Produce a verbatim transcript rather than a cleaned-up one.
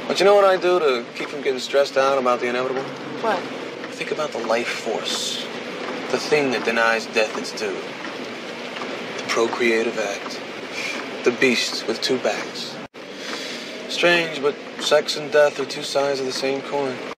But you know what I do to keep from getting stressed out about the inevitable? What? I think about the life force, the thing that denies death its due. The procreative act, the beast with two backs. Strange, but sex and death are two sides of the same coin.